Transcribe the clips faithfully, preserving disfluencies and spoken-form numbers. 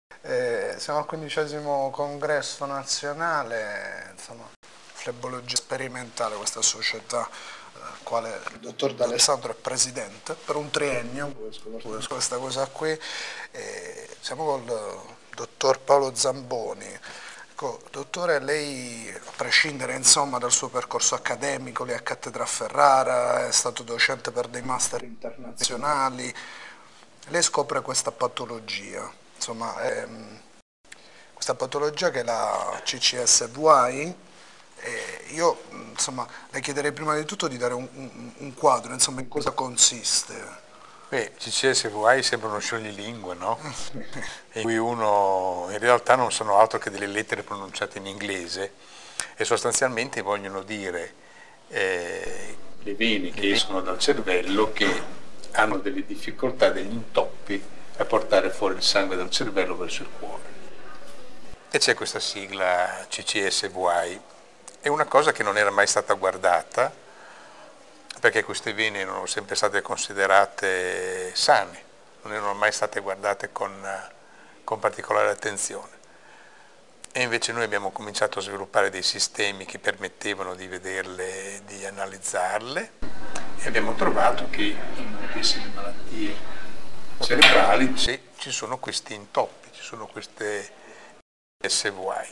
Eh, siamo al quindicesimo congresso nazionale, insomma, flebologia sperimentale, questa società, eh, quale il dottor D'Alessandro è presidente per un triennio, questa cosa qui. Eh, siamo col dottor Paolo Zamboni. Ecco, dottore, lei, a prescindere insomma dal suo percorso accademico, lei è a cattedra a Ferrara, è stato docente per dei master internazionali, lei scopre questa patologia, insomma, ehm, questa patologia che è la C C S V I. E io insomma, le chiederei prima di tutto di dare un, un, un quadro, insomma, in cosa consiste. Beh, C C S V I sembra uno scioglilingua, no? In cui uno, in realtà non sono altro che delle lettere pronunciate in inglese e sostanzialmente vogliono dire eh, le vene che escono dal cervello che hanno delle difficoltà, degli intoppi a portare fuori il sangue dal cervello verso il cuore. E c'è questa sigla C C S V I. È una cosa che non era mai stata guardata, perché queste vene erano sempre state considerate sane, non erano mai state guardate con, con particolare attenzione. E invece noi abbiamo cominciato a sviluppare dei sistemi che permettevano di vederle, di analizzarle, e abbiamo trovato che in moltissime malattie cerebrali sì, ci sono questi intoppi, ci sono queste S V I.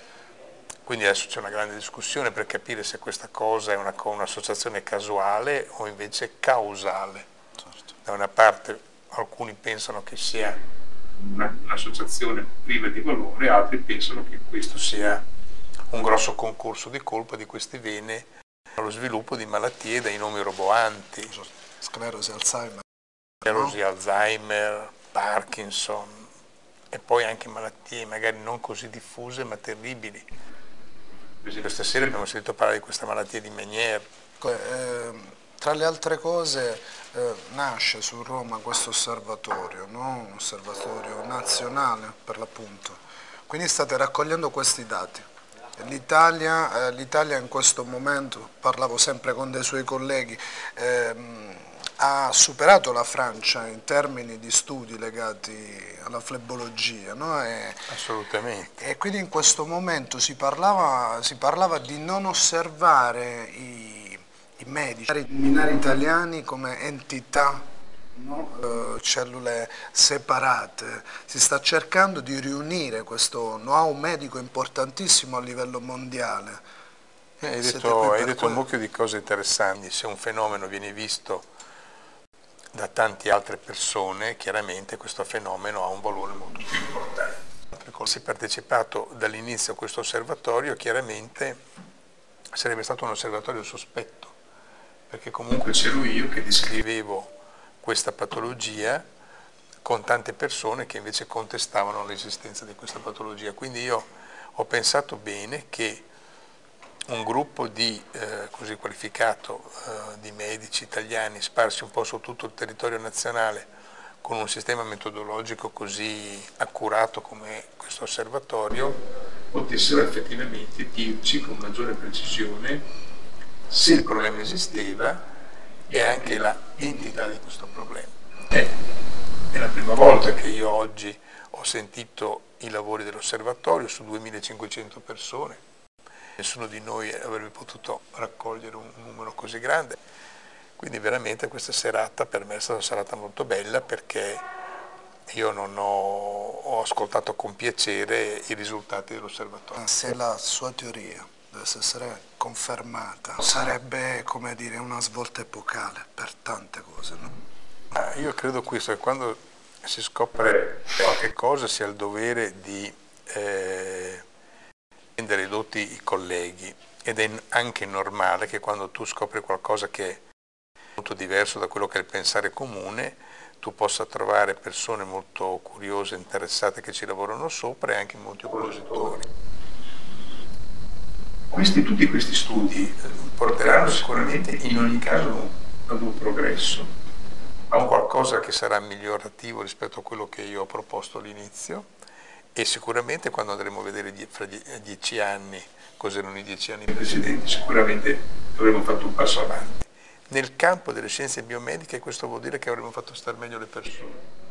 Quindi adesso c'è una grande discussione per capire se questa cosa è un'associazione casuale o invece causale. Certo. Da una parte alcuni pensano che sia un'associazione priva di valore, altri pensano che questo sia un grosso concorso di colpa di queste vene allo sviluppo di malattie dai nomi roboanti. Sclerosi Alzheimer. Sclerosi Alzheimer, Parkinson e poi anche malattie magari non così diffuse ma terribili. Per esempio stasera abbiamo sentito parlare di questa malattia di Meniere. Eh, tra le altre cose eh, nasce su Roma questo osservatorio, no? Un osservatorio nazionale per l'appunto. Quindi state raccogliendo questi dati. L'Italia, eh, l'Italia in questo momento, parlavo sempre con dei suoi colleghi, ehm, ha superato la Francia in termini di studi legati alla flebologia, no? E, assolutamente. E quindi in questo momento si parlava, si parlava di non osservare i, i medici, i luminari italiani come entità, no? eh, cellule separate. Si sta cercando di riunire questo know-how medico importantissimo a livello mondiale. Eh, hai detto, hai detto un mucchio di cose interessanti. Se un fenomeno viene visto da tante altre persone, chiaramente questo fenomeno ha un valore molto più importante. Se partecipato dall'inizio a questo osservatorio, chiaramente sarebbe stato un osservatorio sospetto, perché comunque c'ero io che descrivevo questa patologia con tante persone che invece contestavano l'esistenza di questa patologia. Quindi io ho pensato bene che un gruppo di, eh, così qualificato eh, di medici italiani sparsi un po' su tutto il territorio nazionale con un sistema metodologico così accurato come questo osservatorio potessero effettivamente dirci con maggiore precisione se il problema esisteva e anche la entità di questo problema. Eh, è la prima volta che io oggi ho sentito i lavori dell'osservatorio su duemilacinquecento persone. Nessuno di noi avrebbe potuto raccogliere un numero così grande, quindi veramente questa serata per me è stata una serata molto bella, perché io non ho, ho ascoltato con piacere i risultati dell'osservatorio. Se la sua teoria dovesse essere confermata, sarebbe, come dire, una svolta epocale per tante cose, no? Ah, io credo questo, che quando si scopre qualche cosa si ha il dovere di eh, rendere ridotti i colleghi, ed è anche normale che quando tu scopri qualcosa che è molto diverso da quello che è il pensare comune, tu possa trovare persone molto curiose, interessate, che ci lavorano sopra, e anche molti oppositori. Questi, tutti questi studi porteranno sicuramente in ogni caso ad un progresso, a un qualcosa che sarà migliorativo rispetto a quello che io ho proposto all'inizio. E sicuramente quando andremo a vedere fra dieci anni cos'erano i dieci anni precedenti, sicuramente avremo fatto un passo avanti. Nel campo delle scienze biomediche questo vuol dire che avremo fatto star meglio le persone.